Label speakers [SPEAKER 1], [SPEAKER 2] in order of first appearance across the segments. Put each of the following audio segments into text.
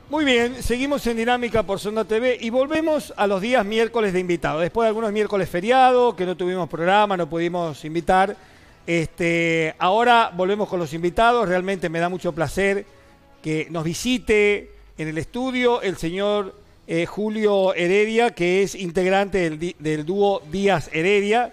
[SPEAKER 1] Muy bien, seguimos en Dinámica por Sonda TV y volvemos a los días miércoles de invitados. Después de algunos miércoles feriados, que no tuvimos programa, no pudimos invitar. Ahora volvemos con los invitados. Realmente me da mucho placer que nos visite en el estudio el señor Julio Heredia, que es integrante del dúo Díaz Heredia.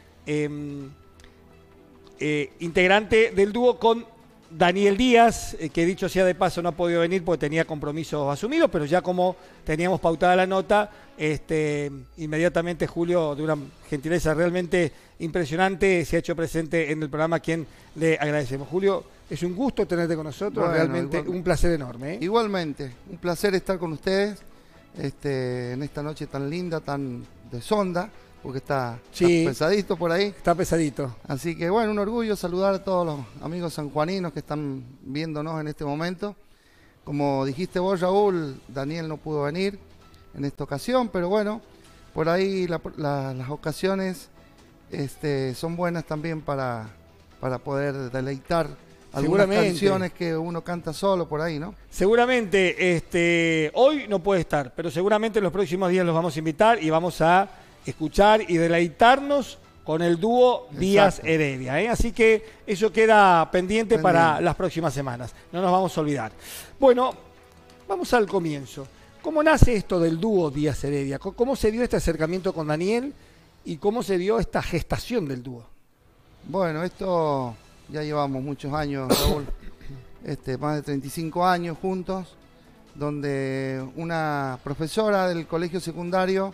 [SPEAKER 1] Integrante del dúo con Daniel Díaz, que dicho sea de paso no ha podido venir porque tenía compromisos asumidos, pero ya como teníamos pautada la nota, inmediatamente Julio, de una gentileza realmente impresionante, se ha hecho presente en el programa, a quien le agradecemos. Julio, es un gusto tenerte con nosotros, bueno, realmente un placer enorme.
[SPEAKER 2] Igualmente, un placer estar con ustedes en esta noche tan linda, tan de sonda, porque está pesadito por ahí.
[SPEAKER 1] Está pesadito.
[SPEAKER 2] Así que bueno, un orgullo saludar a todos los amigos sanjuaninos que están viéndonos en este momento. Como dijiste vos, Raúl, Daniel no pudo venir en esta ocasión, pero bueno, por ahí las ocasiones son buenas también para poder deleitar algunas canciones que uno canta solo por ahí, ¿no?
[SPEAKER 1] Seguramente, hoy no puede estar, pero seguramente en los próximos días los vamos a invitar y vamos a escuchar y deleitarnos con el dúo Díaz Heredia, Así que eso queda pendiente para las próximas semanas. No nos vamos a olvidar. Bueno, vamos al comienzo. ¿Cómo nace esto del dúo Díaz Heredia? ¿Cómo se dio este acercamiento con Daniel y cómo se dio esta gestación del dúo?
[SPEAKER 2] Bueno, esto ya llevamos muchos años, Raúl, más de 35 años juntos, donde una profesora del colegio secundario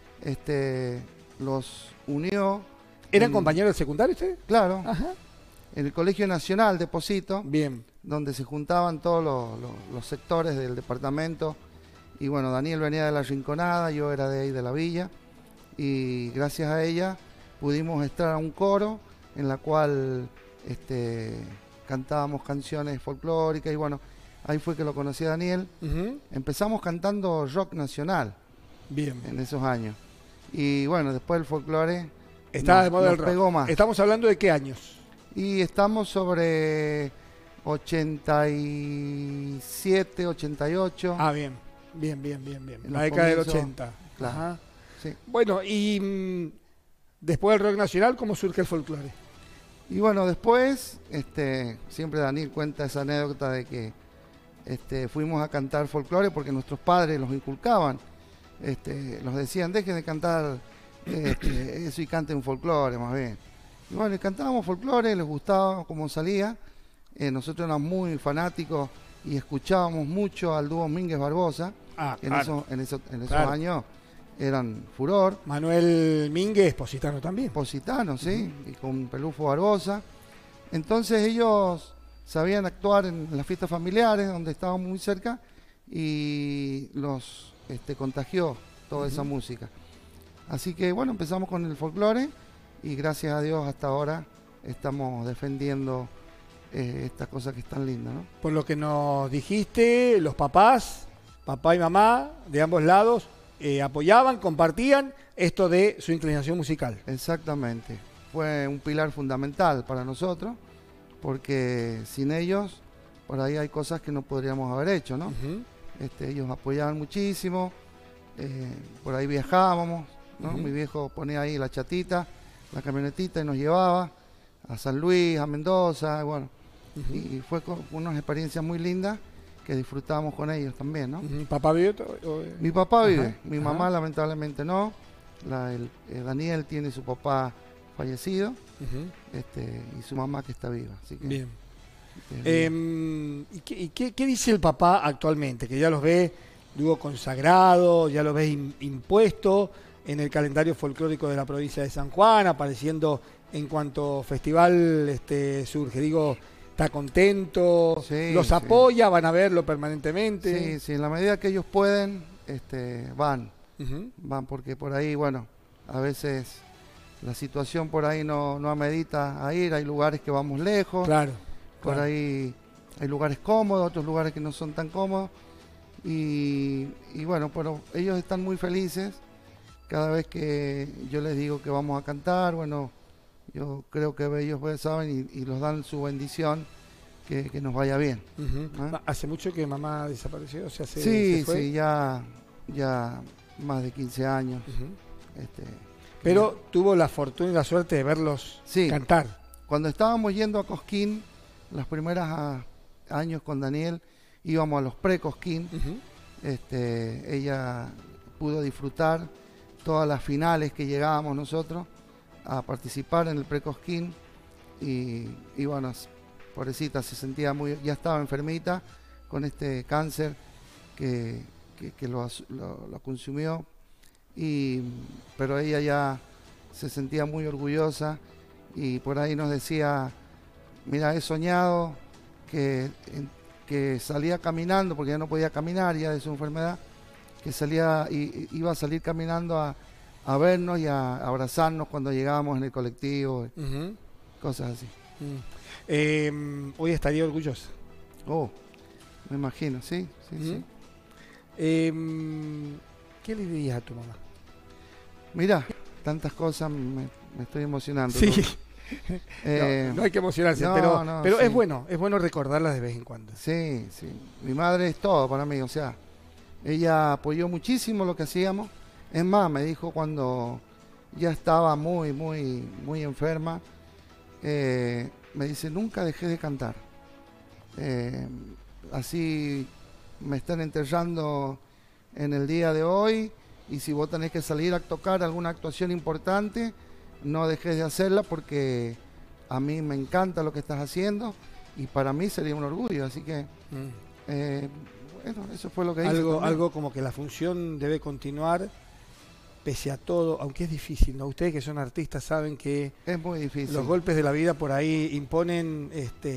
[SPEAKER 2] los unió.
[SPEAKER 1] ¿Eran compañeros del secundario ustedes?
[SPEAKER 2] Claro.
[SPEAKER 1] Ajá.
[SPEAKER 2] En el Colegio Nacional de Posito.
[SPEAKER 1] Bien.
[SPEAKER 2] Donde se juntaban todos los sectores del departamento. Y bueno, Daniel venía de la Rinconada, yo era de ahí de la villa. Y gracias a ella pudimos estar a un coro en la cual cantábamos canciones folclóricas. Y bueno, ahí fue que lo conocí a Daniel. Empezamos cantando rock nacional.
[SPEAKER 1] Bien.
[SPEAKER 2] En esos años. Y bueno, después el folclore
[SPEAKER 1] estaba de moda el rock.
[SPEAKER 2] Pegó más.
[SPEAKER 1] ¿Estamos hablando de qué años?
[SPEAKER 2] Y estamos sobre 87, 88.
[SPEAKER 1] Ah, bien. La década del 80.
[SPEAKER 2] Claro.
[SPEAKER 1] Ajá.
[SPEAKER 2] Sí.
[SPEAKER 1] Bueno, y después del rock nacional, ¿cómo surge el folclore?
[SPEAKER 2] Y bueno, después, siempre Daniel cuenta esa anécdota de que fuimos a cantar folclore porque nuestros padres los inculcaban. Los decían, dejen de cantar eso y canten folclore más bien. Y bueno, cantábamos folclore, les gustaba cómo salía. Nosotros éramos muy fanáticos y escuchábamos mucho al dúo Mínguez Barbosa. En esos años eran furor.
[SPEAKER 1] Manuel Mínguez, positano también.
[SPEAKER 2] Positano, sí, y con Pelufo Barbosa. Entonces ellos sabían actuar en las fiestas familiares, donde estábamos muy cerca, y los contagió toda esa música. Así que bueno, empezamos con el folclore y gracias a Dios hasta ahora estamos defendiendo esta cosa que es tan linda, ¿no?
[SPEAKER 1] Por lo que nos dijiste, los papás, papá y mamá de ambos lados, apoyaban, compartían esto de su inclinación musical.
[SPEAKER 2] Exactamente. Fue un pilar fundamental para nosotros, porque sin ellos, por ahí hay cosas que no podríamos haber hecho, ¿no? Ellos apoyaban muchísimo, por ahí viajábamos, ¿no? Mi viejo ponía ahí la chatita, la camionetita y nos llevaba a San Luis, a Mendoza, bueno, y fue unas experiencias muy lindas que disfrutamos con ellos también, ¿no?
[SPEAKER 1] ¿Papá vive?
[SPEAKER 2] Mi papá vive, mi mamá lamentablemente no, Daniel tiene su papá fallecido y su mamá que está viva, así que...
[SPEAKER 1] Bien. ¿Y qué dice el papá actualmente? Que ya los ve, digo, consagrado, ya los ve impuesto en el calendario folclórico de la provincia de San Juan, apareciendo en cuanto festival surge. Digo, ¿está contento?
[SPEAKER 2] Sí,
[SPEAKER 1] ¿Los apoya? ¿Van a verlo permanentemente?
[SPEAKER 2] Sí, en la medida que ellos pueden, van porque por ahí, bueno, a veces la situación por ahí no amerita a ir, hay lugares que vamos lejos.
[SPEAKER 1] Claro.
[SPEAKER 2] Por ahí hay lugares cómodos, otros lugares que no son tan cómodos. Y bueno, pero ellos están muy felices. Cada vez que yo les digo que vamos a cantar, bueno, yo creo que ellos saben y los dan su bendición que nos vaya bien.
[SPEAKER 1] ¿Ah? ¿Hace mucho que mamá desapareció? O sea,
[SPEAKER 2] sí,
[SPEAKER 1] se fue.
[SPEAKER 2] sí, ya más de 15 años.
[SPEAKER 1] Pero tuvo la fortuna y la suerte de verlos cantar.
[SPEAKER 2] Cuando estábamos yendo a Cosquín, los primeros años con Daniel, íbamos a los pre-Cosquín. Ella pudo disfrutar todas las finales que llegábamos nosotros a participar en el pre-Cosquín. Y bueno, pobrecita, se sentía ya estaba enfermita con este cáncer que lo consumió, pero ella ya se sentía muy orgullosa y por ahí nos decía, mira, he soñado que salía caminando, porque ya no podía caminar ya de su enfermedad, que salía y iba a salir caminando a vernos y a abrazarnos cuando llegábamos en el colectivo, cosas así.
[SPEAKER 1] Hoy estaría orgullosa.
[SPEAKER 2] Oh, me imagino, sí.
[SPEAKER 1] ¿Qué le dirías a tu mamá?
[SPEAKER 2] Mira, tantas cosas, me estoy emocionando.
[SPEAKER 1] Sí. No hay que emocionarse, pero sí. es bueno recordarlas de vez en cuando.
[SPEAKER 2] Sí. Mi madre es todo para mí, o sea, ella apoyó muchísimo lo que hacíamos. Es más, me dijo cuando ya estaba muy enferma, me dice, nunca dejé de cantar. Así me están enterrando en el día de hoy, y si vos tenés que salir a tocar alguna actuación importante, no dejes de hacerla, porque a mí me encanta lo que estás haciendo y para mí sería un orgullo. Así que bueno, eso fue lo que hice.
[SPEAKER 1] Algo como que la función debe continuar pese a todo, aunque es difícil, ¿no? Ustedes que son artistas saben que
[SPEAKER 2] es muy difícil.
[SPEAKER 1] Los golpes de la vida por ahí imponen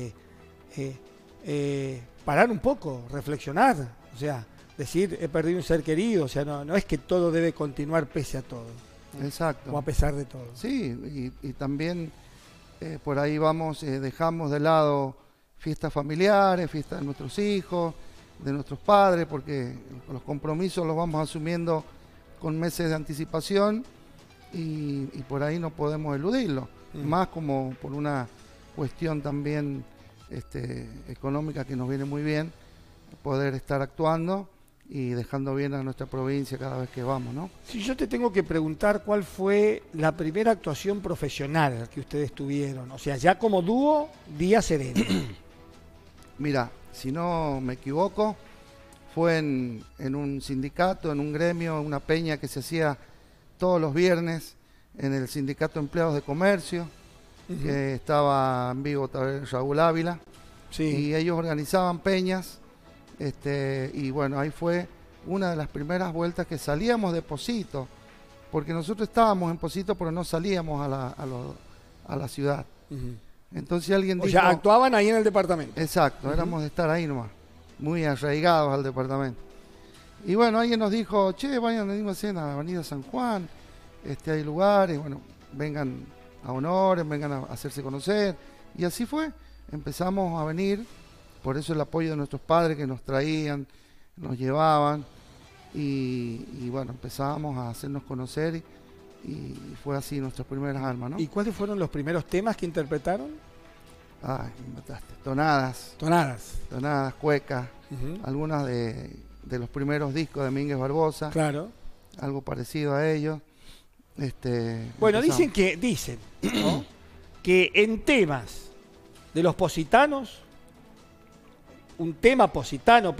[SPEAKER 1] parar un poco, reflexionar, o sea, decir, he perdido un ser querido, o sea, no es que todo debe continuar pese a todo.
[SPEAKER 2] Exacto.
[SPEAKER 1] O a pesar de todo.
[SPEAKER 2] Sí, y también por ahí vamos, dejamos de lado fiestas familiares, fiestas de nuestros hijos, de nuestros padres, porque los compromisos los vamos asumiendo con meses de anticipación y por ahí no podemos eludirlo. Más como por una cuestión también económica que nos viene muy bien, poder estar actuando y dejando bien a nuestra provincia cada vez que vamos, ¿no?
[SPEAKER 1] Si yo te tengo que preguntar cuál fue la primera actuación profesional que ustedes tuvieron, o sea, ya como dúo, Díaz Heredia.
[SPEAKER 2] Mira, si no me equivoco, fue en un sindicato, en un gremio, una peña que se hacía todos los viernes en el Sindicato de Empleados de Comercio, que estaba en vivo Raúl Ávila, y ellos organizaban peñas, y bueno, ahí fue una de las primeras vueltas que salíamos de Pocito, porque nosotros estábamos en Pocito pero no salíamos a la ciudad. Entonces alguien dijo...
[SPEAKER 1] O sea, actuaban ahí en el departamento.
[SPEAKER 2] Exacto, éramos de estar ahí nomás, muy arraigados al departamento. Y bueno, alguien nos dijo, che, vayan a la Avenida San Juan, hay lugares, bueno, vengan a Honores, vengan a hacerse conocer. Y así fue, empezamos a venir, por eso el apoyo de nuestros padres que nos traían, nos llevaban, y bueno, empezábamos a hacernos conocer y fue así nuestras primeras almas, ¿no?
[SPEAKER 1] ¿Y cuáles fueron los primeros temas que interpretaron?
[SPEAKER 2] Ay, me mataste. Tonadas, cuecas, algunas de los primeros discos de Mínguez Barbosa.
[SPEAKER 1] Claro.
[SPEAKER 2] Algo parecido a ellos.
[SPEAKER 1] Bueno, dicen, ¿no? que en temas de los positanos, un tema positano,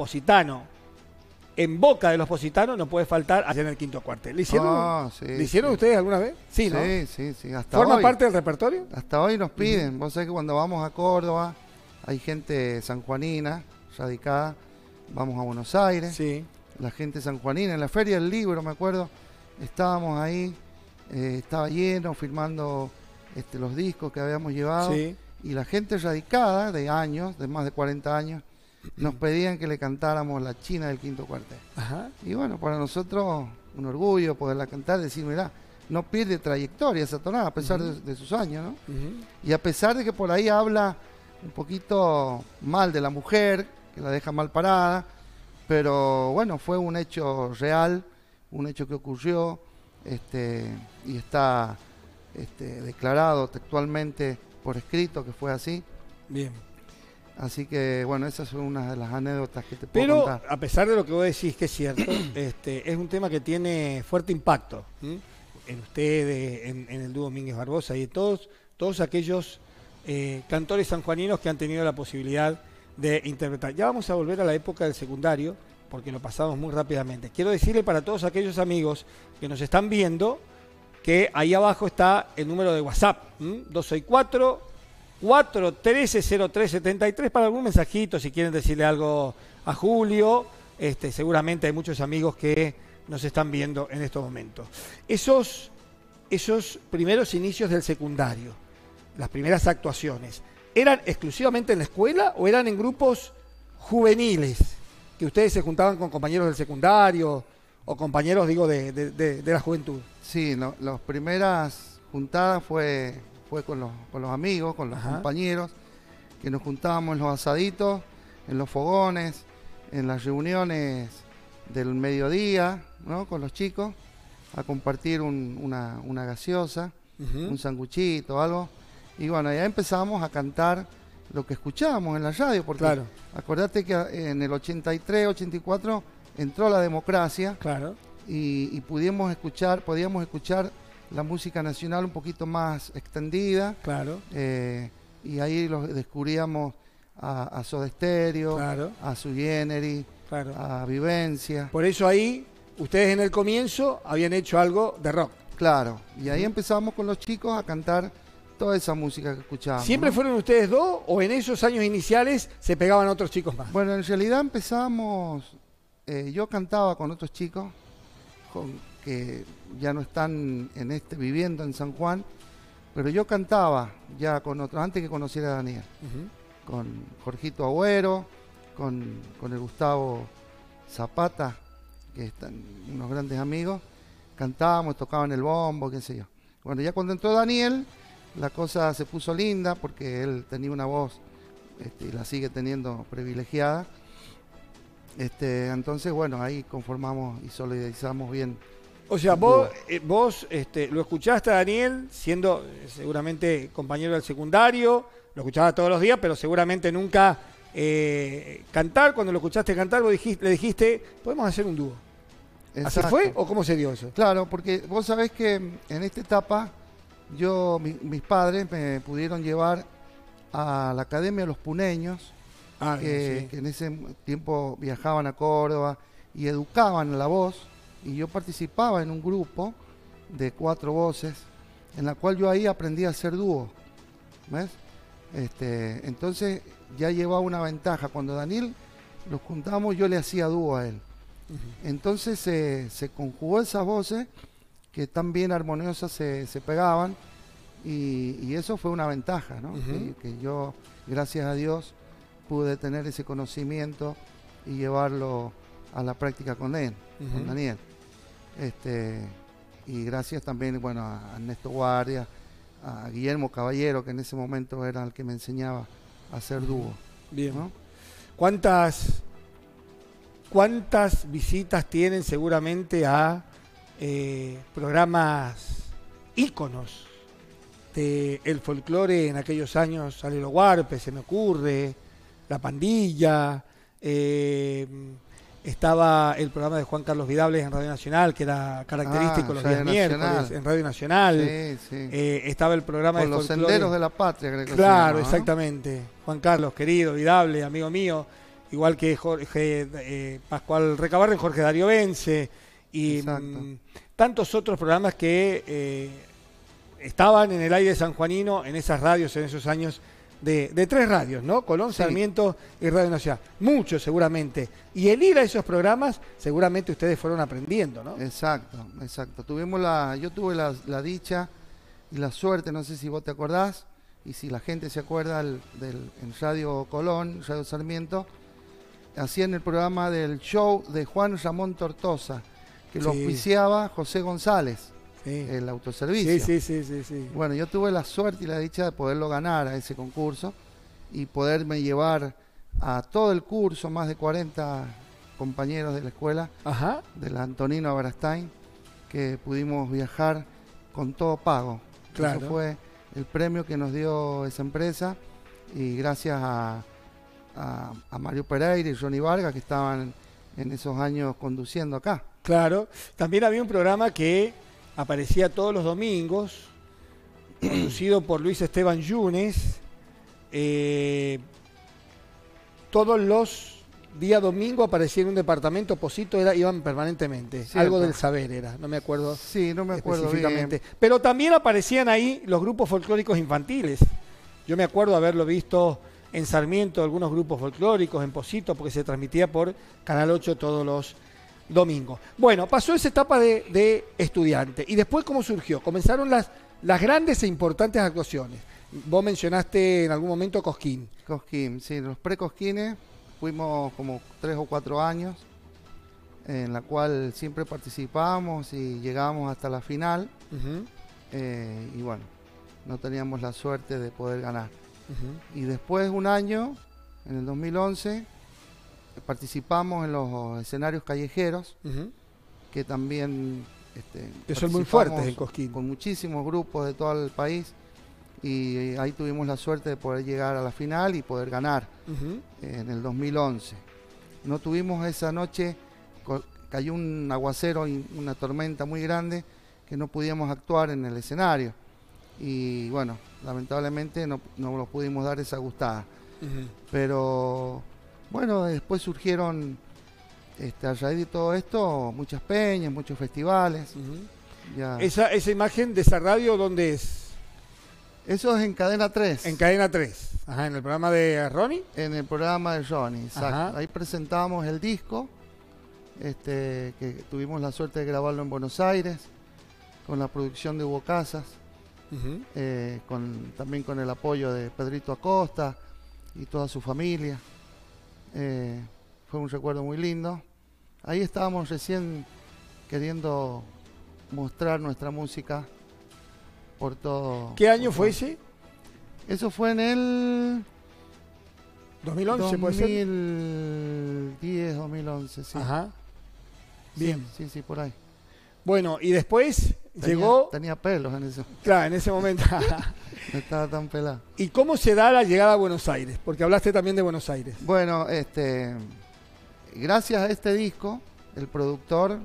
[SPEAKER 1] en boca de los positanos no puede faltar allá en el Quinto Cuartel. ¿Le hicieron ustedes alguna vez? Sí, ¿no?
[SPEAKER 2] Sí. Hasta
[SPEAKER 1] ¿Forma
[SPEAKER 2] hoy,
[SPEAKER 1] parte del repertorio?
[SPEAKER 2] Hasta hoy nos piden. Vos sabés que cuando vamos a Córdoba, hay gente sanjuanina radicada, vamos a Buenos Aires, la gente sanjuanina, en la Feria del Libro, me acuerdo, estábamos ahí, estaba lleno, firmando los discos que habíamos llevado, y la gente radicada de años, de más de 40 años, nos pedían que le cantáramos La China del Quinto Cuartel. Y bueno, para nosotros un orgullo poderla cantar, decir, mirá, no pierde trayectoria esa tonada a pesar de sus años, ¿no? Y a pesar de que por ahí habla un poquito mal de la mujer, que la deja mal parada, pero bueno, fue un hecho real, un hecho que ocurrió, y está declarado textualmente por escrito que fue así.
[SPEAKER 1] Bien.
[SPEAKER 2] Así que, bueno, esas son unas de las anécdotas que te puedo
[SPEAKER 1] Pero,
[SPEAKER 2] contar.
[SPEAKER 1] a pesar de lo que vos decís que es cierto, es un tema que tiene fuerte impacto, ¿m? En ustedes, en el dúo Domínguez Barbosa y en todos aquellos cantores sanjuaninos que han tenido la posibilidad de interpretar. Ya vamos a volver a la época del secundario, porque lo pasamos muy rápidamente. Quiero decirle para todos aquellos amigos que nos están viendo que ahí abajo está el número de WhatsApp, 264-413-0373 para algún mensajito, si quieren decirle algo a Julio. Seguramente hay muchos amigos que nos están viendo en estos momentos. Esos primeros inicios del secundario, las primeras actuaciones, ¿eran exclusivamente en la escuela o eran en grupos juveniles? Que ustedes se juntaban con compañeros del secundario o compañeros, digo, de la juventud.
[SPEAKER 2] Sí, las primeras juntadas fue con los amigos, con los compañeros, que nos juntábamos en los asaditos, en los fogones, en las reuniones del mediodía, ¿no? Con los chicos, a compartir una gaseosa, un sanguchito, algo. Y bueno, ya empezamos a cantar lo que escuchábamos en la radio, porque claro, acordate que en el 83, 84 entró la democracia,
[SPEAKER 1] claro,
[SPEAKER 2] y podíamos escuchar la música nacional un poquito más extendida,
[SPEAKER 1] claro,
[SPEAKER 2] y ahí los descubríamos a Soda Stereo,
[SPEAKER 1] claro,
[SPEAKER 2] a Sui Generis,
[SPEAKER 1] claro,
[SPEAKER 2] a Vivencia.
[SPEAKER 1] Por eso ahí ustedes en el comienzo habían hecho algo de rock.
[SPEAKER 2] Claro, y ahí empezamos con los chicos a cantar toda esa música que escuchábamos.
[SPEAKER 1] ¿Siempre fueron ustedes dos o en esos años iniciales se pegaban otros chicos más?
[SPEAKER 2] Bueno, en realidad empezamos, yo cantaba con otros chicos que ya no están viviendo en San Juan, pero yo cantaba ya con otros, antes que conociera a Daniel, con Jorgito Agüero, con el Gustavo Zapata, que están unos grandes amigos, cantábamos, tocaban el bombo, qué sé yo. Bueno, ya cuando entró Daniel, la cosa se puso linda porque él tenía una voz y la sigue teniendo privilegiada. Entonces, bueno, ahí conformamos y solidarizamos bien.
[SPEAKER 1] O sea, vos lo escuchaste a Daniel siendo seguramente compañero del secundario, lo escuchabas todos los días, pero seguramente nunca cantar. Cuando lo escuchaste cantar, vos le dijiste, podemos hacer un dúo.
[SPEAKER 2] Exacto.
[SPEAKER 1] ¿Así fue o cómo se dio eso?
[SPEAKER 2] Claro, porque vos sabés que en esta etapa mis padres me pudieron llevar a la Academia de los Puneños, que en ese tiempo viajaban a Córdoba y educaban la voz, y yo participaba en un grupo de 4 voces, en la cual yo ahí aprendí a hacer dúo, ¿ves? Entonces ya llevaba una ventaja. Cuando Daniel los juntamos, yo le hacía dúo a él. Entonces se conjugó esas voces que tan bien armoniosas se pegaban, y eso fue una ventaja, ¿no? Que yo, gracias a Dios, pude tener ese conocimiento y llevarlo a la práctica con él, con Daniel. Y gracias también, bueno, a Ernesto Guardia, a Guillermo Caballero, que en ese momento era el que me enseñaba a hacer dúo.
[SPEAKER 1] Bien.
[SPEAKER 2] ¿No?
[SPEAKER 1] ¿Cuántas visitas tienen seguramente a programas íconos del folclore en aquellos años? Alelo Huarpe, se me ocurre, La Pandilla, estaba el programa de Juan Carlos Vidables en Radio Nacional, que era característico los días miércoles en Radio Nacional.
[SPEAKER 2] Sí.
[SPEAKER 1] Estaba el programa
[SPEAKER 2] Con
[SPEAKER 1] de
[SPEAKER 2] los
[SPEAKER 1] folclore.
[SPEAKER 2] Senderos de la Patria, creo que
[SPEAKER 1] Claro,
[SPEAKER 2] se llama, ¿no?
[SPEAKER 1] exactamente. Juan Carlos, querido, Vidable, amigo mío, igual que Jorge Pascual Recabarren, Jorge Darío Vence y tantos otros programas que estaban en el aire sanjuanino, en esas radios, en esos años de 3 radios, ¿no? Colón, Sarmiento y Radio Nacional. Muchos, seguramente. Y el ir a esos programas, seguramente ustedes fueron aprendiendo, ¿no?
[SPEAKER 2] Exacto. Yo tuve la dicha y la suerte, no sé si vos te acordás, y si la gente se acuerda, en Radio Colón, Radio Sarmiento, hacían el programa del show de Juan Ramón Tortosa, que lo auspiciaba José González. El autoservicio.
[SPEAKER 1] Sí.
[SPEAKER 2] Bueno, yo tuve la suerte y la dicha de poderlo ganar a ese concurso y poderme llevar a todo el curso, más de 40 compañeros de la escuela, de la Antonino Aberastain, que pudimos viajar con todo pago. Claro. Eso fue el premio que nos dio esa empresa, y gracias a a Mario Pereira y Johnny Vargas, que estaban en esos años conduciendo acá.
[SPEAKER 1] Claro. También había un programa que aparecía todos los domingos, conducido por Luis Esteban Yunes. Todos los días domingo aparecía en un departamento, Posito iban permanentemente. Cierto. Algo del saber era, no me acuerdo.
[SPEAKER 2] Sí, no me acuerdo
[SPEAKER 1] específicamente.
[SPEAKER 2] bien.
[SPEAKER 1] Pero también aparecían ahí los grupos folclóricos infantiles. Yo me acuerdo haberlo visto en Sarmiento, algunos grupos folclóricos, en Posito, porque se transmitía por Canal 8 todos los domingos. Bueno, pasó esa etapa de estudiante. ¿Y después cómo surgió? Comenzaron las grandes e importantes actuaciones. Vos mencionaste en algún momento Cosquín.
[SPEAKER 2] Cosquín, sí, los pre-Cosquines fuimos como 3 o 4 años, en la cual siempre participábamos y llegábamos hasta la final. Y bueno, no teníamos la suerte de poder ganar. Y después un año, en el 2011, participamos en los escenarios callejeros, que también
[SPEAKER 1] que son muy fuertes en Cosquín,
[SPEAKER 2] con muchísimos grupos de todo el país, y ahí tuvimos la suerte de poder llegar a la final y poder ganar en el 2011. No tuvimos esa noche, cayó un aguacero y una tormenta muy grande que no podíamos actuar en el escenario, y bueno, lamentablemente no lo pudimos dar esa gustada. Pero bueno, después surgieron a raíz de todo esto muchas peñas, muchos festivales. Ya.
[SPEAKER 1] Esa imagen de esa radio, ¿dónde es?
[SPEAKER 2] Eso es en Cadena 3.
[SPEAKER 1] En Cadena 3. Ajá, ¿en el programa de Ronnie?
[SPEAKER 2] En el programa de Ronnie, exacto.
[SPEAKER 1] Ajá.
[SPEAKER 2] Ahí presentamos el disco, que tuvimos la suerte de grabarlo en Buenos Aires, con la producción de Hugo Casas, también con el apoyo de Pedrito Acosta y toda su familia. Fue un recuerdo muy lindo. Ahí estábamos recién queriendo mostrar nuestra música por todo.
[SPEAKER 1] ¿Qué año fue ese?
[SPEAKER 2] Eso fue en el
[SPEAKER 1] 2011, puede ser.
[SPEAKER 2] 2010, 2011, sí.
[SPEAKER 1] Ajá. Bien.
[SPEAKER 2] Sí, por ahí.
[SPEAKER 1] Bueno, y después llegó...
[SPEAKER 2] Tenía pelos en eso.
[SPEAKER 1] Claro, en ese momento.
[SPEAKER 2] No estaba tan pelado.
[SPEAKER 1] ¿Y cómo se da la llegada a Buenos Aires? Porque hablaste también de Buenos Aires.
[SPEAKER 2] Bueno, gracias a este disco, el productor,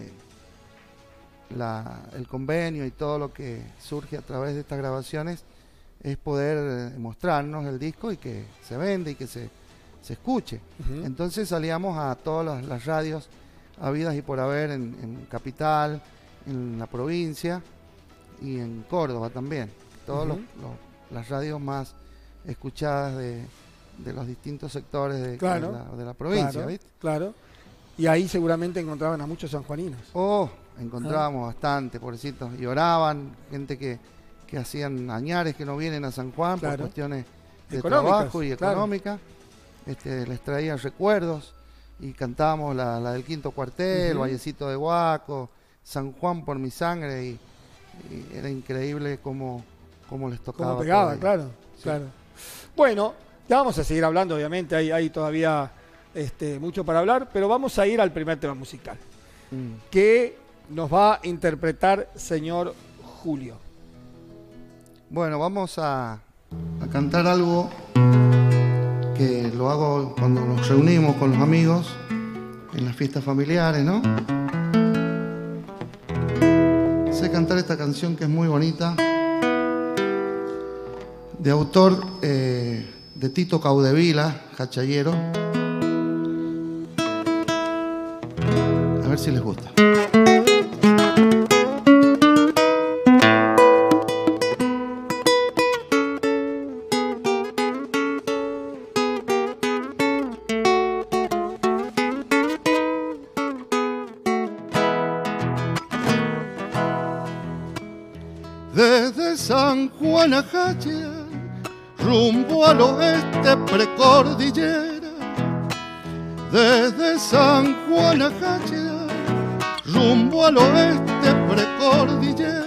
[SPEAKER 2] el convenio y todo lo que surge a través de estas grabaciones es poder mostrarnos el disco y que se vende y que se escuche. Entonces salíamos a todas las radios habidas y por haber en Capital, en la provincia y en Córdoba también. Todas las radios más escuchadas de los distintos sectores de la provincia,
[SPEAKER 1] claro,
[SPEAKER 2] ¿viste?
[SPEAKER 1] Claro. Y ahí seguramente encontraban a muchos sanjuaninos.
[SPEAKER 2] Encontrábamos bastante, pobrecitos. Y oraban, gente que hacían añares que no vienen a San Juan por cuestiones de trabajo y económica. Les traían recuerdos y cantábamos la del Quinto Cuartel, Vallecito de Huaco, San Juan por mi sangre, y era increíble cómo les tocaba.
[SPEAKER 1] Cómo pegaba,
[SPEAKER 2] sí.
[SPEAKER 1] claro. Bueno, ya vamos a seguir hablando, obviamente, hay todavía mucho para hablar, pero vamos a ir al primer tema musical, que nos va a interpretar señor Julio.
[SPEAKER 2] Bueno, vamos a cantar algo que lo hago cuando nos reunimos con los amigos en las fiestas familiares, ¿no? Sé cantar esta canción que es muy bonita, de autor de Tito Caudevila, jachayero. A ver si les gusta. Desde San Juan a Jachea, rumbo al oeste precordillera. Desde San Juan a Jachea, rumbo al oeste precordillera.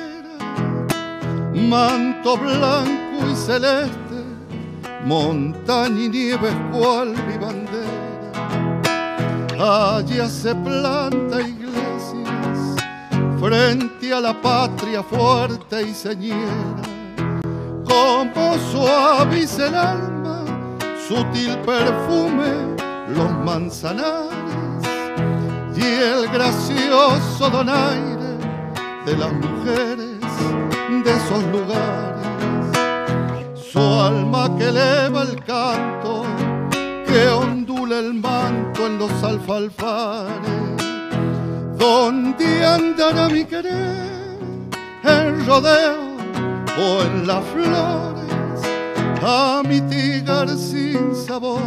[SPEAKER 2] Manto blanco y celeste, montaña y nieves cual mi bandera. Allá se planta iglesias frente a la patria fuerte y señera. Como suaviza el alma sutil perfume, los manzanares y el gracioso donaire de las mujeres de esos lugares. Su alma que eleva el canto, que ondula el manto en los alfalfares. ¿Dónde andará mi querer? ¿En rodeo o en las flores? A mitigar sin sabores.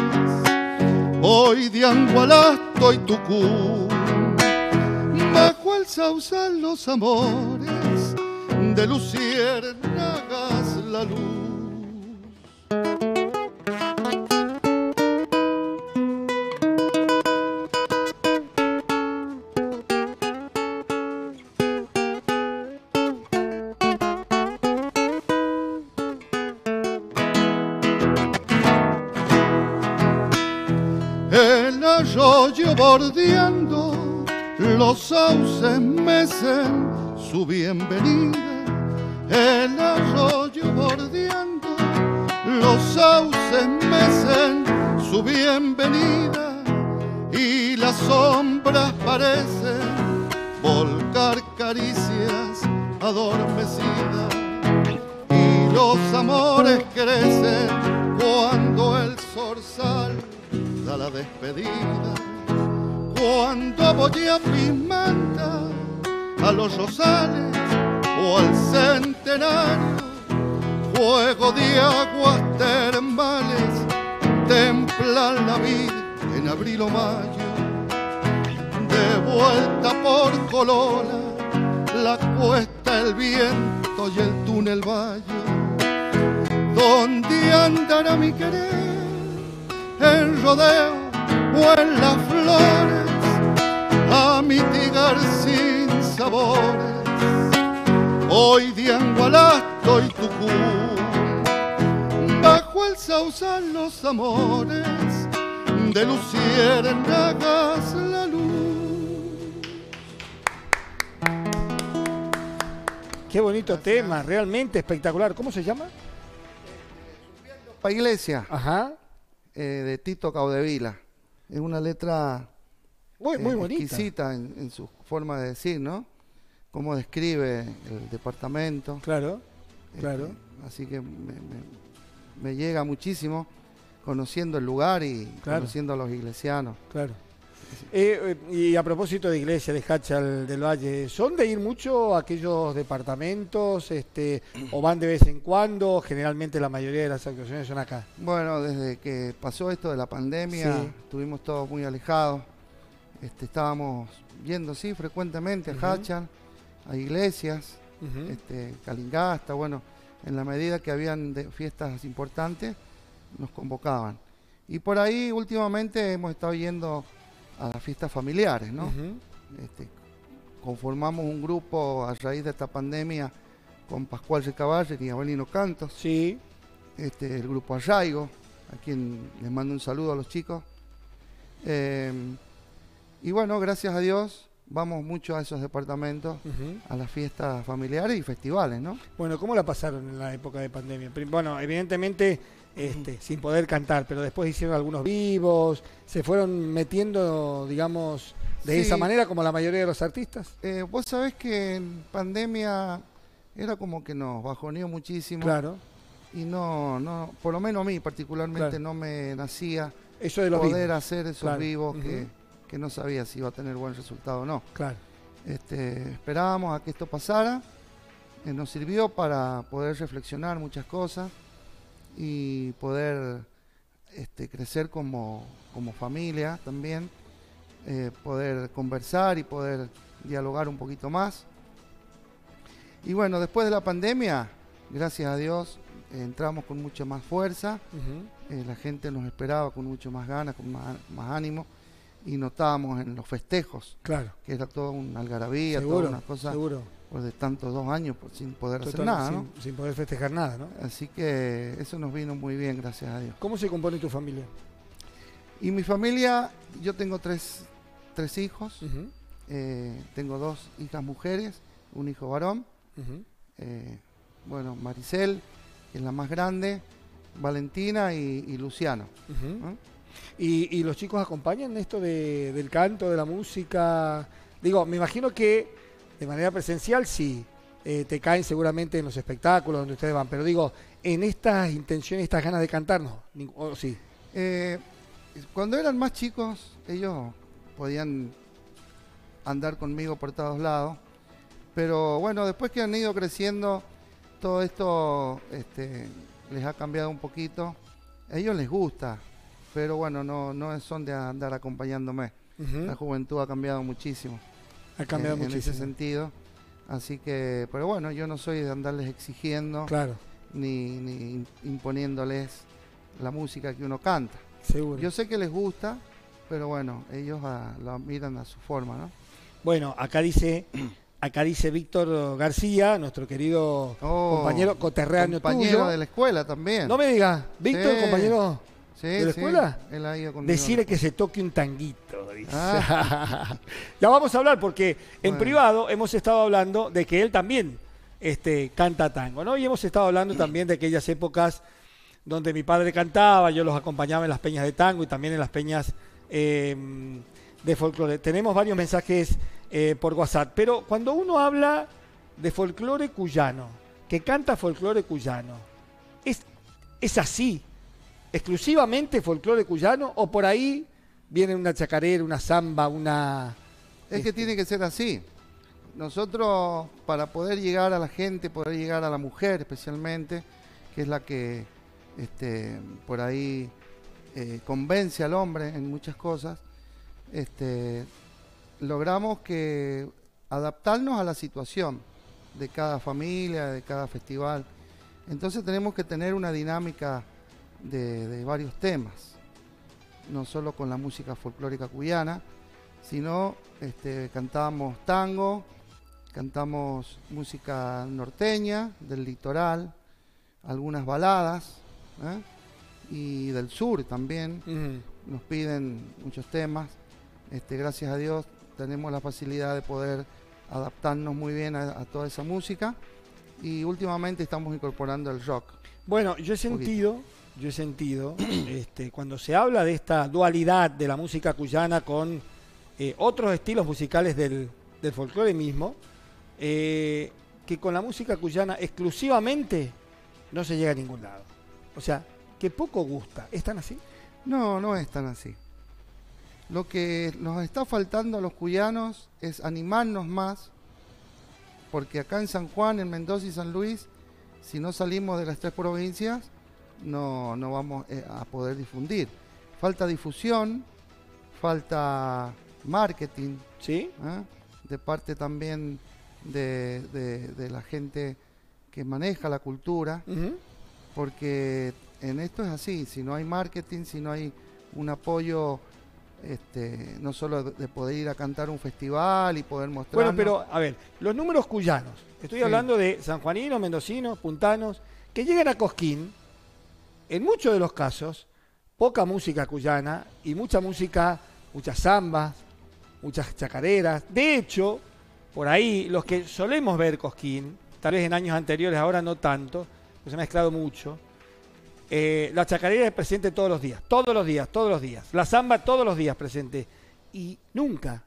[SPEAKER 2] Hoy de Angualasto y Tucumán, bajo el sausal los amores, de luciérnagas la luz. El arroyo bordeando, los sauces mecen su bienvenida. El arroyo bordeando, los sauces mecen su bienvenida. Y las sombras parecen volcar caricias adormecidas. Y los amores crecen cuando el zorzal da la despedida. Cuando voy a Pimenta, a los rosales o al centenario, fuego de aguas termales templan la vida en abril o mayo. De vuelta por Colola, la cuesta, el viento y el túnel valle. ¿Dónde andará mi querer? ¿En rodeo o en las flores? A mitigar sin sabores. Hoy de Angualasto y Tucumán, bajo el sausal los amores, de luciérnagas la luz.
[SPEAKER 1] Qué bonito tema, realmente espectacular. ¿Cómo se llama?
[SPEAKER 2] La iglesia.
[SPEAKER 1] Ajá.
[SPEAKER 2] De Tito Caudevila. Es una letra
[SPEAKER 1] muy bonita,
[SPEAKER 2] exquisita en su forma de decir, ¿no? Cómo describe el departamento.
[SPEAKER 1] Claro, claro.
[SPEAKER 2] Así que me llega muchísimo conociendo el lugar y conociendo a los iglesianos.
[SPEAKER 1] Claro. Y a propósito de iglesia de Jáchal del Valle, ¿son de ir mucho a aquellos departamentos o van de vez en cuando? Generalmente la mayoría de las actuaciones son acá.
[SPEAKER 2] Bueno, desde que pasó esto de la pandemia, sí, estuvimos todos muy alejados. Estábamos yendo, sí, frecuentemente a Jáchal, a iglesias, Calingasta, bueno, en la medida que habían fiestas importantes, nos convocaban. Y por ahí últimamente hemos estado yendo a las fiestas familiares, ¿no? Conformamos un grupo a raíz de esta pandemia con Pascual Recaballer y Abelino Cantos.
[SPEAKER 1] Sí.
[SPEAKER 2] El grupo Arraigo, a quien les mando un saludo a los chicos. Y bueno, gracias a Dios, vamos mucho a esos departamentos, a las fiestas familiares y festivales, ¿no?
[SPEAKER 1] Bueno, ¿cómo la pasaron en la época de pandemia? Bueno, evidentemente sin poder cantar, pero después hicieron algunos vivos, se fueron metiendo, digamos, de esa manera como la mayoría de los artistas.
[SPEAKER 2] Vos sabés que en pandemia era como que nos bajoneó muchísimo.
[SPEAKER 1] Claro.
[SPEAKER 2] Y no, por lo menos a mí particularmente no me nacía
[SPEAKER 1] eso de los
[SPEAKER 2] poder
[SPEAKER 1] vivos.
[SPEAKER 2] hacer esos vivos que no sabía si iba a tener buen resultado o no.
[SPEAKER 1] Claro.
[SPEAKER 2] Esperábamos a que esto pasara, nos sirvió para poder reflexionar muchas cosas y poder crecer como familia también, poder conversar y poder dialogar un poquito más. Y bueno, después de la pandemia, gracias a Dios, entramos con mucha más fuerza, la gente nos esperaba con mucho más ganas, con más ánimo, y notábamos en los festejos, que era toda una algarabía, toda una cosa por de tantos 2 años sin poder hacer nada, ¿no?
[SPEAKER 1] Sin poder festejar nada, ¿no?
[SPEAKER 2] Así que eso nos vino muy bien, gracias a Dios.
[SPEAKER 1] ¿Cómo se compone tu familia?
[SPEAKER 2] Y mi familia, yo tengo tres hijos, tengo 2 hijas mujeres, un hijo varón, bueno, Maricel, que es la más grande, Valentina y Luciano.
[SPEAKER 1] Ujú. ¿Y los chicos acompañan esto del canto, de la música? Digo, me imagino que de manera presencial sí, te caen seguramente en los espectáculos donde ustedes van, pero digo, en estas intenciones, estas ganas de cantar, no, o sí.
[SPEAKER 2] Eh, Cuando eran más chicos, ellos podían andar conmigo por todos lados, pero bueno, después que han ido creciendo, todo esto les ha cambiado un poquito. A ellos les gusta, pero bueno, no son de andar acompañándome.
[SPEAKER 1] Ujú.
[SPEAKER 2] La juventud ha cambiado muchísimo
[SPEAKER 1] Ha cambiado
[SPEAKER 2] en ese
[SPEAKER 1] muchísimo.
[SPEAKER 2] sentido. Así que, pero bueno, yo no soy de andarles exigiendo
[SPEAKER 1] Claro,
[SPEAKER 2] ni imponiéndoles la música que uno canta.
[SPEAKER 1] seguro.
[SPEAKER 2] Yo sé que les gusta, pero bueno, ellos la miran a su forma, ¿no?
[SPEAKER 1] Bueno, acá dice Víctor García, nuestro querido compañero coterráneo
[SPEAKER 2] compañero
[SPEAKER 1] tuyo.
[SPEAKER 2] de la escuela también.
[SPEAKER 1] No me digas, Víctor,
[SPEAKER 2] Sí.
[SPEAKER 1] compañero
[SPEAKER 2] Sí,
[SPEAKER 1] de la escuela.
[SPEAKER 2] Él ha ido conmigo.
[SPEAKER 1] Decirle que se toque un tanguito, dice.
[SPEAKER 2] Ah.
[SPEAKER 1] Ya vamos a hablar porque en
[SPEAKER 2] Bueno.
[SPEAKER 1] privado hemos estado hablando de que él también canta tango, ¿no? Y hemos estado hablando también de aquellas épocas donde mi padre cantaba, yo los acompañaba en las peñas de tango y también en las peñas de folclore. Tenemos varios mensajes por WhatsApp, pero cuando uno habla de folclore cuyano, que canta folclore cuyano, es así, exclusivamente folclore cuyano, o por ahí viene una chacarera, una samba, una...
[SPEAKER 2] Es que tiene que ser así. Nosotros, para poder llegar a la gente, poder llegar a la mujer especialmente, que es la que por ahí convence al hombre en muchas cosas, logramos que adaptarnos a la situación de cada familia, de cada festival. Entonces tenemos que tener una dinámica de varios temas, no solo con la música folclórica cuyana, sino cantamos tango, cantamos música norteña, del litoral, algunas baladas, y del sur también. Nos piden muchos temas. Gracias a Dios tenemos la facilidad de poder adaptarnos muy bien a toda esa música, y últimamente estamos incorporando el rock.
[SPEAKER 1] Bueno, yo he sentido, cuando se habla de esta dualidad de la música cuyana con otros estilos musicales del folclore mismo, que con la música cuyana exclusivamente no se llega a ningún lado. O sea, que poco gusta. ¿Es tan así?
[SPEAKER 2] No, no es tan así. Lo que nos está faltando a los cuyanos es animarnos más, porque acá en San Juan, en Mendoza y San Luis, si no salimos de las 3 provincias, no vamos a poder difundir. Falta difusión, falta marketing,
[SPEAKER 1] ¿Sí?
[SPEAKER 2] de parte también de la gente que maneja la cultura,
[SPEAKER 1] Ujú.
[SPEAKER 2] porque en esto es así, si no hay marketing, si no hay un apoyo, no solo de poder ir a cantar un festival y poder mostrar.
[SPEAKER 1] Bueno, pero a ver, los números cuyanos, estoy
[SPEAKER 2] Sí.
[SPEAKER 1] hablando de sanjuaninos, mendocinos, puntanos, que llegan a Cosquín, en muchos de los casos, poca música cuyana y mucha música, muchas zambas, muchas chacareras. De hecho, por ahí, los que solemos ver Cosquín, tal vez en años anteriores, ahora no tanto, pues se ha mezclado mucho, la chacarera es presente todos los días, todos los días, todos los días. La zamba todos los días presente. Y nunca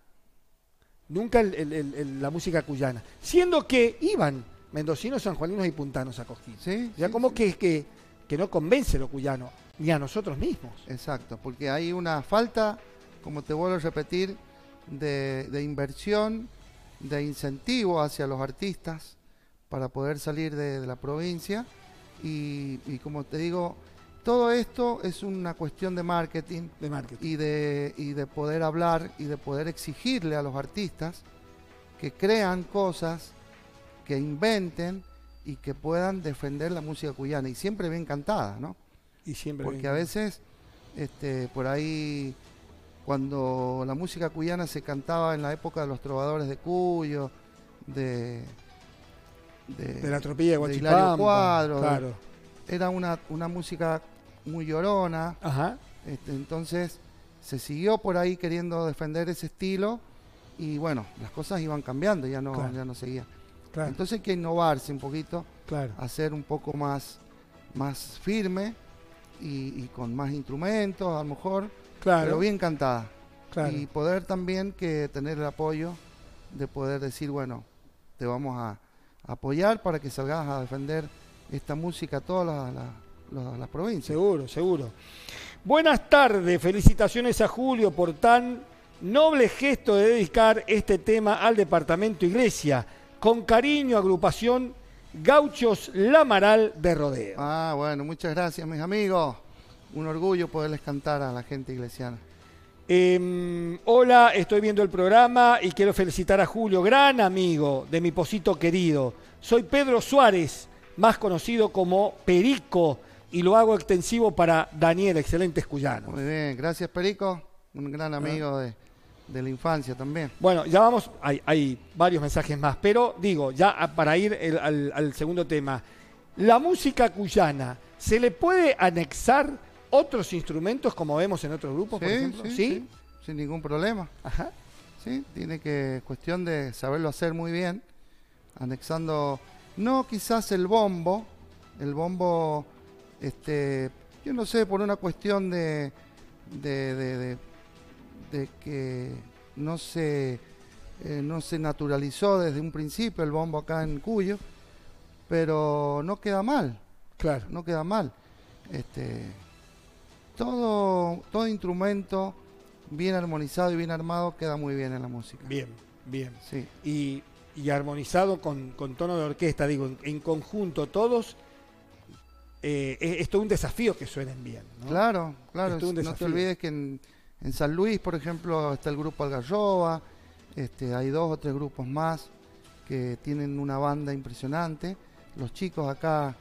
[SPEAKER 1] la música cuyana. Siendo que iban mendocinos, sanjuaninos y puntanos a Cosquín.
[SPEAKER 2] Sí,
[SPEAKER 1] Ya
[SPEAKER 2] sí,
[SPEAKER 1] como
[SPEAKER 2] sí.
[SPEAKER 1] que no convence lo cuyano, ni a nosotros mismos.
[SPEAKER 2] Exacto, porque hay una falta, como te vuelvo a repetir, de inversión, de incentivo hacia los artistas para poder salir de la provincia, y como te digo, todo esto es una cuestión de marketing
[SPEAKER 1] De marketing.
[SPEAKER 2] y de poder hablar y de poder exigirle a los artistas que crean cosas, que inventen y que puedan defender la música cuyana, y siempre bien cantada, ¿no?
[SPEAKER 1] Y siempre
[SPEAKER 2] Porque a veces, por ahí, cuando la música cuyana se cantaba en la época de los trovadores de Cuyo, de
[SPEAKER 1] la tropilla de
[SPEAKER 2] de Hilario
[SPEAKER 1] Guachipampa.
[SPEAKER 2] Cuadro,
[SPEAKER 1] Claro.
[SPEAKER 2] era una música muy llorona,
[SPEAKER 1] Ajá.
[SPEAKER 2] entonces se siguió por ahí queriendo defender ese estilo, y bueno, las cosas iban cambiando, ya no seguía.
[SPEAKER 1] Claro.
[SPEAKER 2] Entonces hay que innovarse un poquito,
[SPEAKER 1] Claro.
[SPEAKER 2] hacer un poco más firme, y con más instrumentos, a lo mejor,
[SPEAKER 1] Claro.
[SPEAKER 2] pero bien cantada.
[SPEAKER 1] Claro.
[SPEAKER 2] Y poder también que tener el apoyo de poder decir, bueno, te vamos a apoyar para que salgas a defender esta música a todas las provincias.
[SPEAKER 1] Seguro, seguro. Buenas tardes, felicitaciones a Julio por tan noble gesto de dedicar este tema al departamento Iglesia. Con cariño, agrupación Gauchos Lamaral de Rodeo.
[SPEAKER 2] Ah, bueno, muchas gracias, mis amigos. Un orgullo poderles cantar a la gente iglesiana.
[SPEAKER 1] Hola, estoy viendo el programa y quiero felicitar a Julio, gran amigo de mi Pocito querido. Soy Pedro Suárez, más conocido como Perico, y lo hago extensivo para Daniel, excelente escuyano.
[SPEAKER 2] Muy bien, gracias Perico, un gran amigo de la infancia también.
[SPEAKER 1] Bueno, ya vamos, hay varios mensajes más, pero digo, ya para ir al segundo tema, la música cuyana, ¿se le puede anexar otros instrumentos como vemos en otros grupos, por ejemplo?
[SPEAKER 2] Sí, sin ningún problema.
[SPEAKER 1] Ajá.
[SPEAKER 2] Sí, tiene que, cuestión de saberlo hacer muy bien, anexando, no quizás el bombo, yo no sé, por una cuestión de que no se naturalizó desde un principio el bombo acá en Cuyo, pero no queda mal.
[SPEAKER 1] Claro.
[SPEAKER 2] No queda mal. Todo instrumento bien armonizado y bien armado queda muy bien en la música.
[SPEAKER 1] Bien, bien.
[SPEAKER 2] Sí.
[SPEAKER 1] Y armonizado con tono de orquesta, digo, en conjunto todos, es todo un desafío que suenen bien, ¿no?
[SPEAKER 2] Claro.
[SPEAKER 1] Es todo un
[SPEAKER 2] No te
[SPEAKER 1] desafío.
[SPEAKER 2] olvides que en San Luis, por ejemplo, está el grupo Algarroba, hay 2 o 3 grupos más que tienen una banda impresionante. Los chicos acá,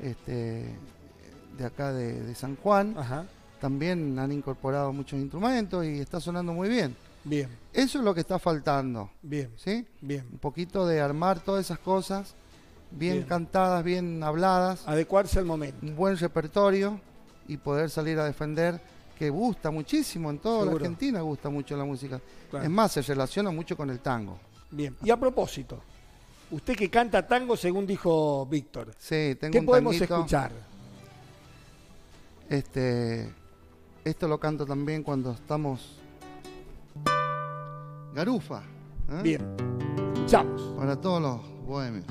[SPEAKER 2] de acá de San Juan,
[SPEAKER 1] Ajá.
[SPEAKER 2] también han incorporado muchos instrumentos y está sonando muy bien.
[SPEAKER 1] Bien,
[SPEAKER 2] Eso es lo que está faltando,
[SPEAKER 1] bien,
[SPEAKER 2] ¿sí?
[SPEAKER 1] bien.
[SPEAKER 2] Un poquito de armar todas esas cosas, bien
[SPEAKER 1] Bien.
[SPEAKER 2] cantadas, bien habladas,
[SPEAKER 1] Adecuarse al momento.
[SPEAKER 2] un buen repertorio y poder salir a defender, que gusta muchísimo, en toda la
[SPEAKER 1] Seguro.
[SPEAKER 2] Argentina gusta mucho la música.
[SPEAKER 1] Claro.
[SPEAKER 2] Es más, se relaciona mucho con el tango.
[SPEAKER 1] Bien. Y a propósito, usted que canta tango, según dijo Víctor,
[SPEAKER 2] Sí, tengo
[SPEAKER 1] ¿qué
[SPEAKER 2] un
[SPEAKER 1] podemos
[SPEAKER 2] tanguito.
[SPEAKER 1] escuchar?
[SPEAKER 2] Esto lo canto también cuando estamos... Garufa. ¿eh?
[SPEAKER 1] Bien, escuchamos.
[SPEAKER 2] Para todos los bohemios.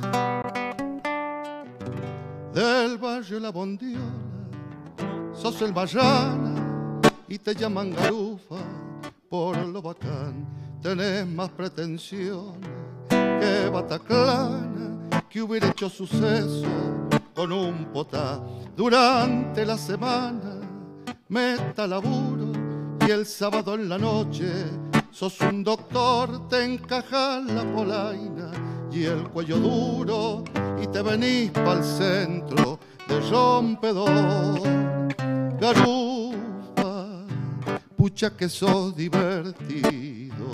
[SPEAKER 2] Del barrio La Bondiola, sos el Bayana y te llaman Garufa por lo bacán. Tenés más pretensiones que Bataclana, que hubiera hecho suceso con un potá. Durante la semana meta laburo y el sábado en la noche sos un doctor, te encajas la polaina y el cuello duro y te venís pa'l centro de rompedor. Garufa, pucha que sos divertido.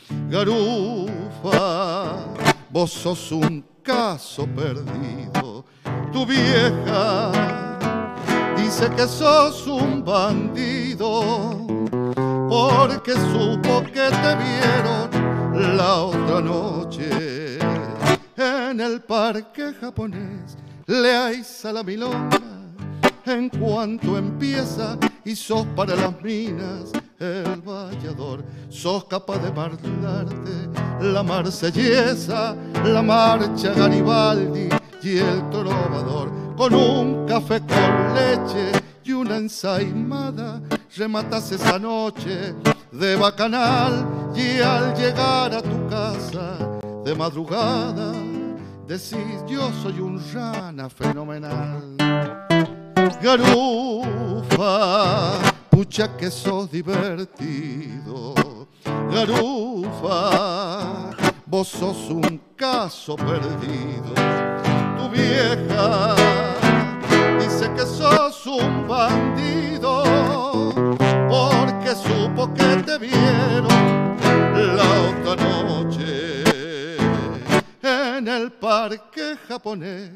[SPEAKER 2] Garufa, vos sos un caso perdido. Tu vieja dice que sos un bandido porque supo que te vieron la otra noche en el parque japonés. Le haís a la milonga en cuanto empieza y sos para las minas el vallador. Sos capaz de bailarte la marsellesa, la marcha Garibaldi y el trovador. Con un café con leche y una ensaimada rematas esa noche de bacanal y al llegar a tu casa de madrugada decís yo soy un rana fenomenal. Garufa, pucha que sos divertido. Garufa, vos sos un caso perdido. Tu vieja dice que sos un bandido porque supo que te vieron la otra noche en el parque japonés.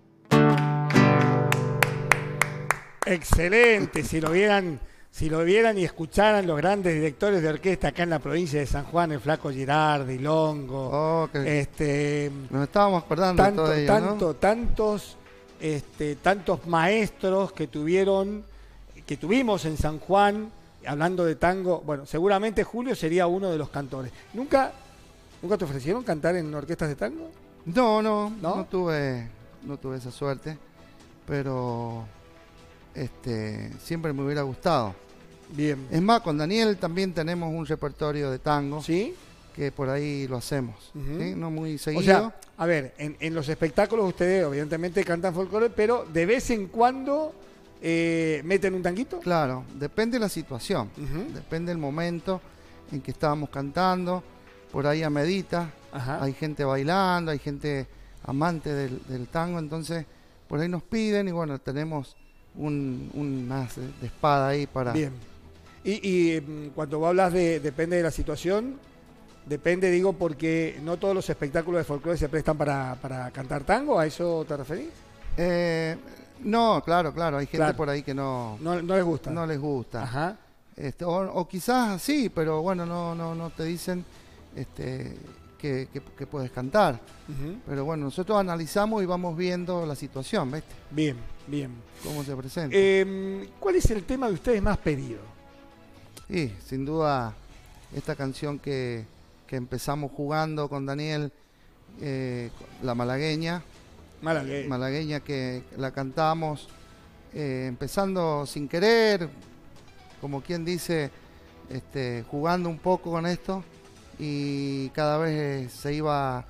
[SPEAKER 1] Excelente, si lo vieran y escucharan los grandes directores de orquesta acá en la provincia de San Juan, el Flaco Girardi, Longo,
[SPEAKER 2] Oh, nos estábamos acordando de todo ello, ¿no?
[SPEAKER 1] tantos maestros que tuvieron que tuvimos en San Juan, hablando de tango, bueno, seguramente Julio sería uno de los cantores. ¿Nunca te ofrecieron cantar en orquestas de tango?
[SPEAKER 2] No tuve esa suerte, pero siempre me hubiera gustado.
[SPEAKER 1] Bien.
[SPEAKER 2] Es más, con Daniel también tenemos un repertorio de tango.
[SPEAKER 1] ¿Sí?
[SPEAKER 2] Que por ahí lo hacemos, ¿sí? No muy seguido.
[SPEAKER 1] O sea, a ver, en los espectáculos ustedes evidentemente cantan folclore, pero de vez en cuando meten un tanguito.
[SPEAKER 2] Claro, depende de la situación, depende del momento en que estábamos cantando, por ahí a medita, hay gente bailando, hay gente amante del tango, entonces por ahí nos piden y bueno, tenemos un as de espada ahí para...
[SPEAKER 1] Bien. Y cuando vos hablas de depende de la situación, depende, digo, porque no todos los espectáculos de folclore se prestan para cantar tango, ¿a eso te referís?
[SPEAKER 2] No, claro, hay gente por ahí que no
[SPEAKER 1] les gusta.
[SPEAKER 2] No les gusta.
[SPEAKER 1] Ajá.
[SPEAKER 2] O quizás sí, pero bueno, no te dicen que puedes cantar. Pero bueno, nosotros analizamos y vamos viendo la situación, ¿viste?
[SPEAKER 1] Bien.
[SPEAKER 2] Cómo se presenta.
[SPEAKER 1] ¿Cuál es el tema de ustedes más pedido?
[SPEAKER 2] Sí, sin duda, esta canción que empezamos jugando con Daniel, la malagueña. Malagueña que la cantamos empezando sin querer, como quien dice, jugando un poco con esto y cada vez se iba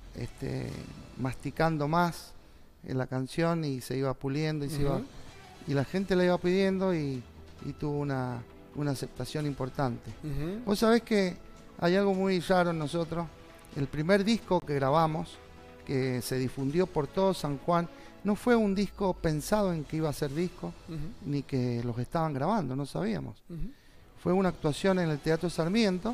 [SPEAKER 2] masticando más en la canción y se iba puliendo y la gente la iba pidiendo y tuvo una aceptación importante. Vos sabés que hay algo muy raro en nosotros. El primer disco que grabamos, que se difundió por todo San Juan, no fue un disco pensado en que iba a ser disco, ni que los estaban grabando, no sabíamos. Fue una actuación en el Teatro Sarmiento,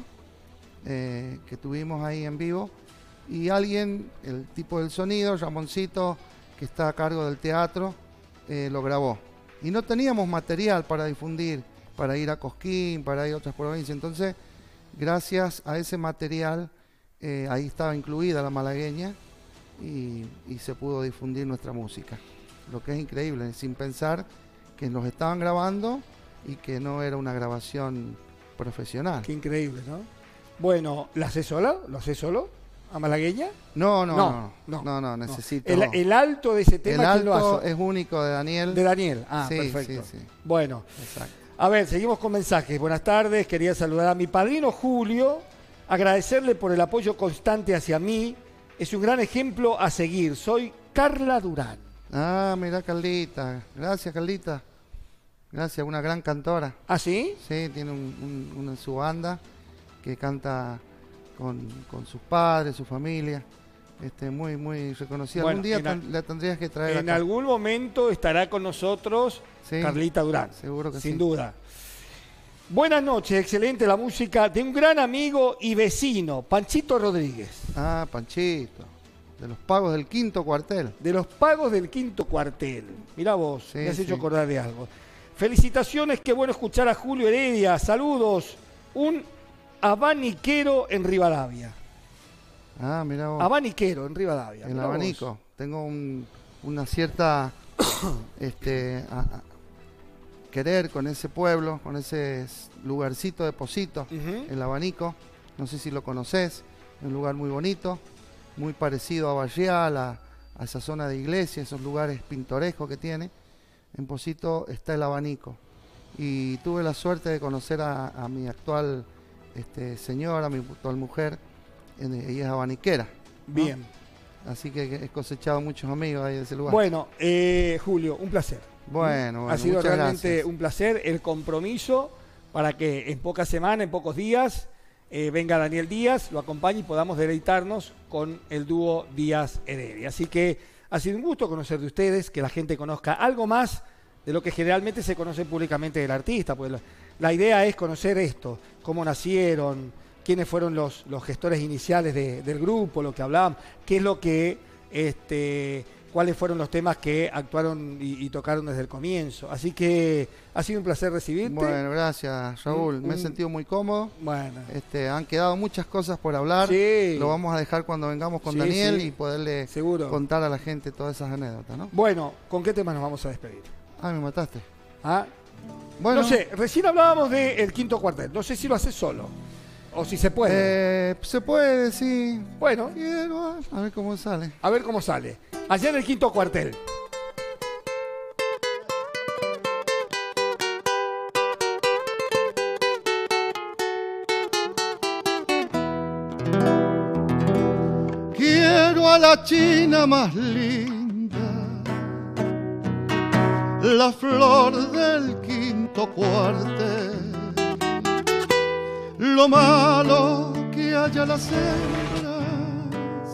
[SPEAKER 2] que tuvimos ahí en vivo, y alguien, el tipo del sonido, Ramoncito, que está a cargo del teatro, lo grabó. Y no teníamos material para difundir, para ir a Cosquín, para ir a otras provincias. Entonces, gracias a ese material, ahí estaba incluida la malagueña y se pudo difundir nuestra música. Lo que es increíble, sin pensar que nos estaban grabando y que no era una grabación profesional.
[SPEAKER 1] Qué increíble, ¿no? Bueno, ¿la haces sola? ¿Lo haces solo? ¿A malagueña?
[SPEAKER 2] No, necesito...
[SPEAKER 1] El alto de ese tema, ¿quién lo hace?
[SPEAKER 2] El alto es único de Daniel.
[SPEAKER 1] De Daniel,
[SPEAKER 2] sí,
[SPEAKER 1] perfecto.
[SPEAKER 2] Sí.
[SPEAKER 1] Bueno,
[SPEAKER 2] exacto.
[SPEAKER 1] A ver, seguimos con mensajes. Buenas tardes, quería saludar a mi padrino Julio, agradecerle por el apoyo constante hacia mí. Es un gran ejemplo a seguir. Soy Carla Durán.
[SPEAKER 2] Ah, mira, Carlita. Gracias, Carlita. Gracias, una gran cantora.
[SPEAKER 1] ¿Ah, sí?
[SPEAKER 2] Sí, tiene una su banda que canta con sus padres, su familia. Muy reconocida.
[SPEAKER 1] Bueno,
[SPEAKER 2] algún día la tendrías que traer
[SPEAKER 1] en
[SPEAKER 2] acá.
[SPEAKER 1] algún momento estará con nosotros Carlita Durán.
[SPEAKER 2] Seguro que sí.
[SPEAKER 1] Sin duda. Buenas noches, excelente la música de un gran amigo y vecino, Panchito Rodríguez.
[SPEAKER 2] Ah, Panchito. De los Pagos del Quinto Cuartel.
[SPEAKER 1] De los Pagos del Quinto Cuartel. Mirá vos, me has hecho acordar de algo. Felicitaciones, qué bueno escuchar a Julio Heredia. Saludos. Un abaniquero en Rivadavia.
[SPEAKER 2] Ah, mirá vos.
[SPEAKER 1] Abaniquero en Rivadavia.
[SPEAKER 2] El abanico. Vos. Tengo una cierta querer con ese pueblo, con ese lugarcito de Pocito, el abanico. No sé si lo conoces. Un lugar muy bonito, muy parecido a Barrial, a esa zona de iglesia, esos lugares pintorescos que tiene. En Pocito está el abanico. Y tuve la suerte de conocer a mi actual señora, mi actual mujer. Ella es abaniquera, ¿no?
[SPEAKER 1] Bien.
[SPEAKER 2] Así que he cosechado muchos amigos ahí de ese lugar.
[SPEAKER 1] Bueno, Julio, un placer.
[SPEAKER 2] Bueno,
[SPEAKER 1] ha sido realmente
[SPEAKER 2] gracias.
[SPEAKER 1] Un placer el compromiso para que en pocas semanas, en pocos días, venga Daniel Díaz, lo acompañe y podamos deleitarnos con el dúo Díaz Heredia. Así que ha sido un gusto conocer de ustedes, que la gente conozca algo más de lo que generalmente se conoce públicamente del artista, pues la idea es conocer esto, cómo nacieron, quiénes fueron los gestores iniciales del grupo, lo que hablaban, qué es lo que, cuáles fueron los temas que actuaron y tocaron desde el comienzo. Así que ha sido un placer recibirte.
[SPEAKER 2] Bueno, gracias, Raúl. Me he sentido muy cómodo.
[SPEAKER 1] Bueno.
[SPEAKER 2] Han quedado muchas cosas por hablar.
[SPEAKER 1] Sí.
[SPEAKER 2] Lo vamos a dejar cuando vengamos con Daniel y poderle contar a la gente todas esas anécdotas, ¿no?
[SPEAKER 1] Bueno, ¿con qué tema nos vamos a despedir?
[SPEAKER 2] Ah, me mataste.
[SPEAKER 1] ¿Ah?
[SPEAKER 2] Bueno,
[SPEAKER 1] No sé, recién hablábamos del quinto cuartel. No sé si lo haces solo o si se puede.
[SPEAKER 2] se puede, sí.
[SPEAKER 1] Bueno,
[SPEAKER 2] Quiero, a ver cómo sale.
[SPEAKER 1] a ver cómo sale. Allá en el quinto cuartel.
[SPEAKER 2] Quiero a la china más linda, la flor del quinto cuartel. Lo malo que haya las hembras,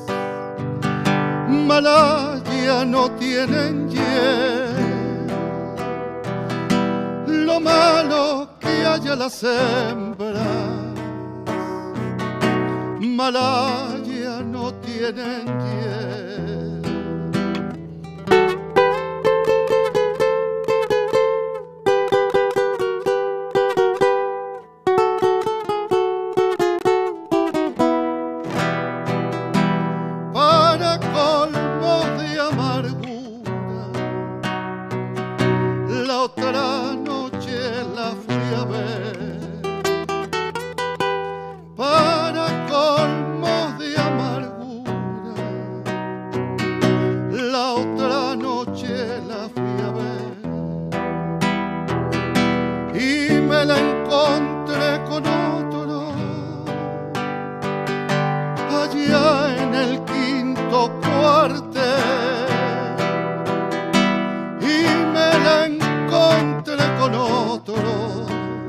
[SPEAKER 2] Malaya no tienen hiel. Lo malo que haya las hembras, Malaya no tienen hiel. Para colmo de amargura, la otra noche la fui a ver. Para colmo de amargura, la otra noche la fui a ver y me la encontré con otro allá en el quinto cuartel. Y me la encontré con otro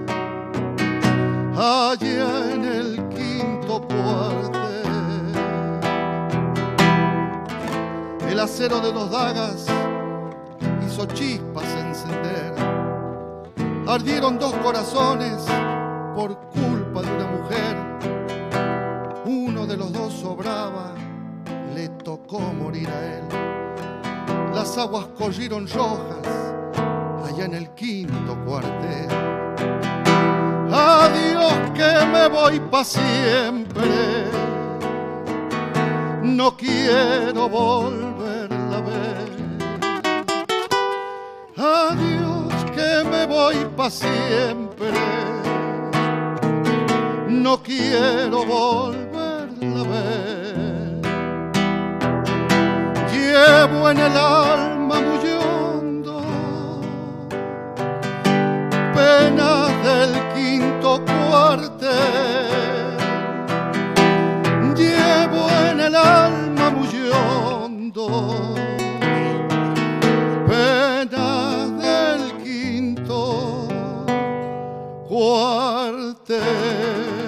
[SPEAKER 2] allá en el quinto cuartel. El acero de dos dagas hizo chispas encender. Ardieron dos corazones por culpa de una mujer. Uno de los dos sobraba, le tocó morir a él. Las aguas corrieron rojas allá en el quinto cuartel. Adiós que me voy pa' siempre, no quiero volverla a ver. Adiós que me voy pa' siempre, no quiero volverla a ver. Llevo en el alma muy hondo penas del quinto cuartel. Llevo en el alma muy hondo penas del quinto cuartel.